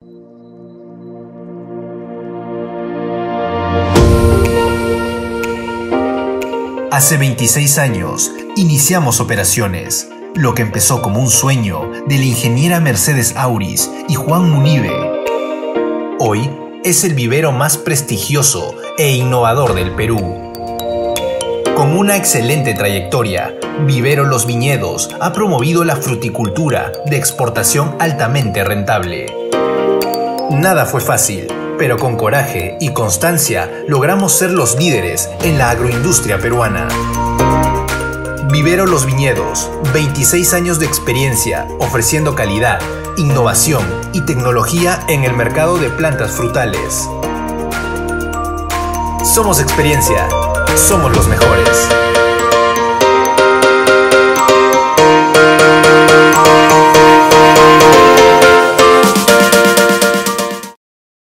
Hace 26 años, iniciamos operaciones. Lo que empezó como un sueño de la ingeniera Mercedes Auris y Juan Munive, hoy es el vivero más prestigioso e innovador del Perú. Con una excelente trayectoria, Vivero Los Viñedos ha promovido la fruticultura de exportación altamente rentable. Nada fue fácil, pero con coraje y constancia logramos ser los líderes en la agroindustria peruana. Vivero Los Viñedos, 26 años de experiencia ofreciendo calidad, innovación y tecnología en el mercado de plantas frutales. Somos experiencia, somos los mejores.